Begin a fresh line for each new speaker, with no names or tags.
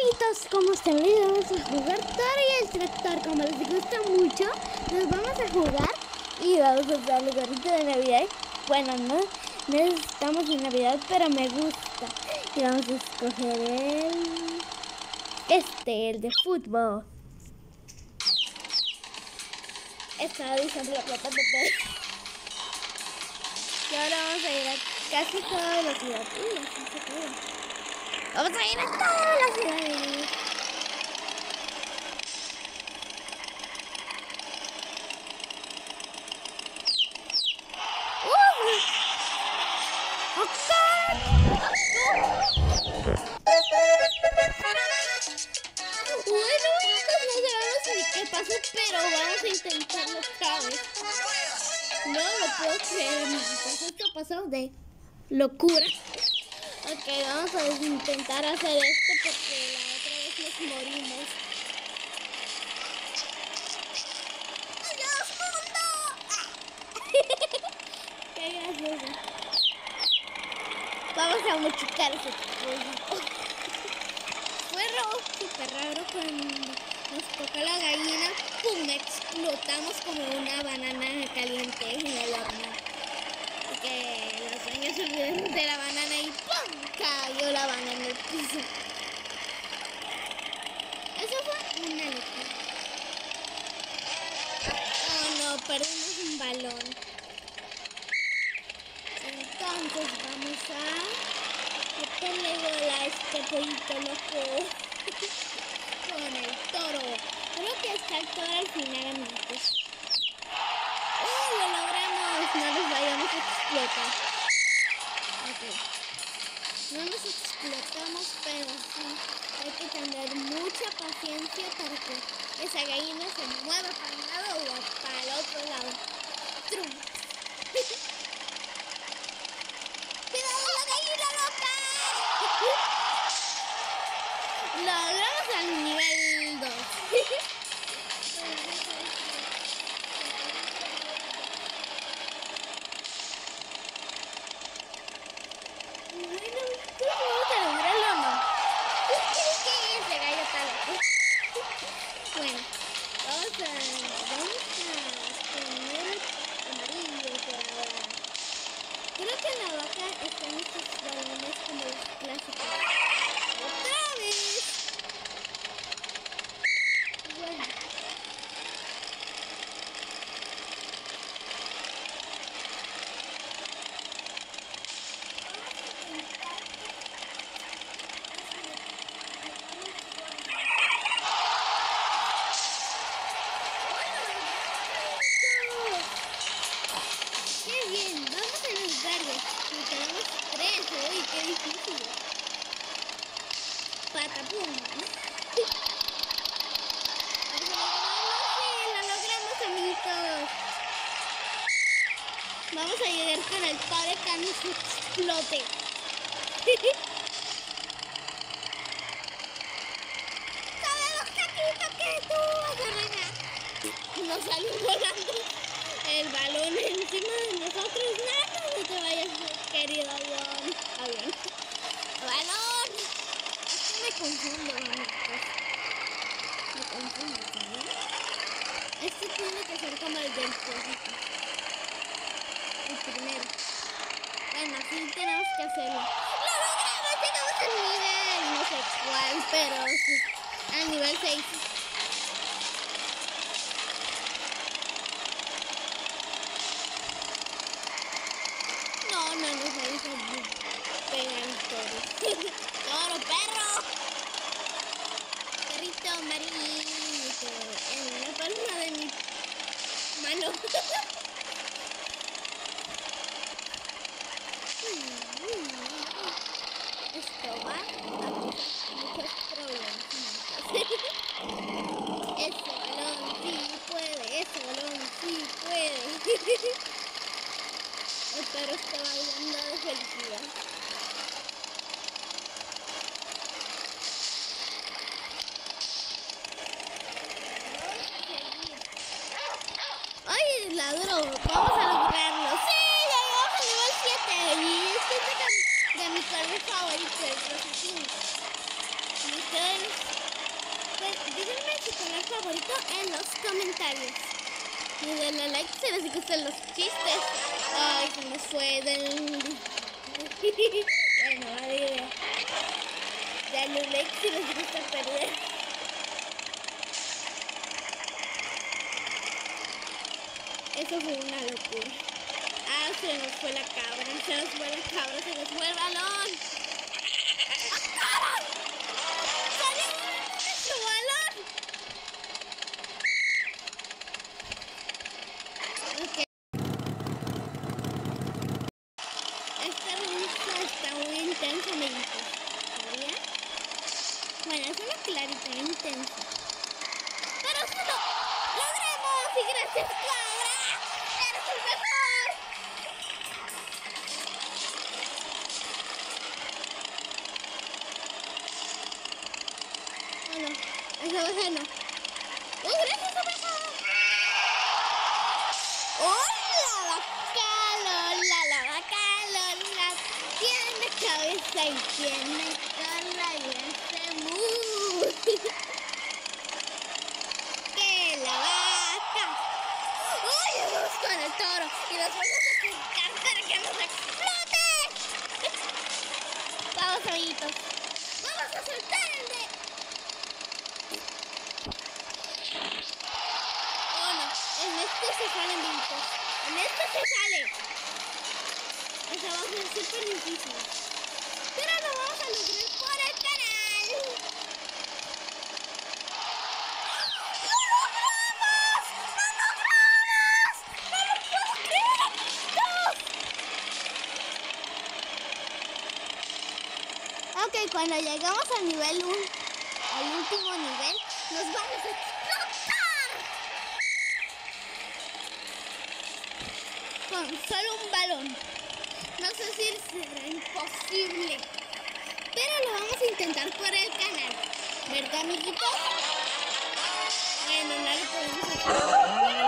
Amiguitos, como están vamos a jugar Toro y el Tractor. Como les gusta mucho, nos vamos a jugar y vamos a usar el gorrito de Navidad. Bueno, no estamos en Navidad, pero me gusta. Y vamos a escoger el de fútbol. Estaba diciendo la plata de y ahora vamos a ir a casi toda velocidad. Así se puede. Vamos a ir a todas las ciudades. Bueno, no sabemos ni qué pasó, pero vamos a intentarlo otra vez. No lo puedo creer, amiguitos. Esto pasó de locura. Ok, vamos a intentar hacer esto porque la otra vez nos morimos. ¡Adiós, mundo! ¡Qué gracioso! Vamos a mochicar ese pollo. Fue súper raro cuando nos tocó la gallina. ¡Pum! Explotamos como una banana caliente en el horno. Porque los dueños se olvidaron de la banana y ¡pum! Cayó la banana en el piso. Eso fue una locura. Oh no, perdimos un balón. Entonces vamos a meterle gol a este pollito loco con el toro. Creo que está el toro al final, amiguitos. ¡Oh, lo logramos! No nos vayamos a explotar. Ok. No nos explotamos, pero sí hay que tener mucha paciencia para que esa gallina se mueva para un lado o para el otro lado. ¡Trum! ¡Cuidado, la gallina loca! Logramos al nivel 2. Bueno, vamos a poner amarillo por ahora. Creo que en la vaca están estos balones como los clásicos. ¡Otra vez! Bueno. ¡Qué bien! Vamos a los verdes. Y tenemos 3. ¡Uy, qué difícil! ¡Patapum! ¡Sí, lo logramos, amiguitos! Vamos a llegar con el padre que nos explote. ¡Sabe el objeto que tú vas a ganar! Nos salió volando el balón encima de nosotros. No te vayas, querido avión. ¡Balón! Es que me confundo, amigos. Me confundo, ¿sabes? Este tiene que ser como el del pollito. El primero. Bueno, así tenemos que hacerlo. ¡Lo logramos! Llegamos al nivel, no sé cuál, pero sí, al nivel 6. No nos vayas a pegar todos. ¡Toro, perro! Perrito amarillo en la palma de mi mano. Esto va a muchos problemas. Ese balón sí puede, ese balón sí puede. El perro está bailando de felicidad. ¡Ay, ladrón! ¡Vamos a lograrlo! ¡Sí! ¡Ya llegamos al nivel 7! Y este es de mi color favorito, el rosacín. Me quedo en favorito en los comentarios. Y denle like si les gustan los chistes. Ay, se nos fue del... Bueno, vale. Denle like si les gusta perder. Eso fue una locura. Ah, se nos fue la cabra, se nos fue la cabra, se nos fue el balón. ¡Ah! ¡Salió nuestro balón! Ok. Esta risa está muy intensa, amiguitos. ¿Sabían? Bueno, es una clarita intensa. ¡Pero si lo logremos! ¡Y gracias, cabra! ¡Eres el mejor! Oh, no. Esa oveja no. ¡Oh, gracias, oveja! ¡Hola, vaca Lola! La vaca Lola tiene cabeza y tiene cola y hace mu. ¡Que la vaca! ¡Uy! Vamos con el toro y nos vamos a picar para que nos explote. Vamos, amiguitos. Vamos a soltar el de... Oh, no. En este se salen amiguitos. En este se sale. Eso va a ser súper difícil. Pero lo vamos a lograr por el canal. ¡Lo logramos! ¡Lo logramos! ¡No lo puedo creer, amiguitos! Ok, cuando llegamos al nivel 1, al último nivel, nos vamos a explotar. Con solo un balón. No sé si será imposible, pero lo vamos a intentar por el canal, ¿verdad, amiguitos? Bueno, no lo podemos hacer.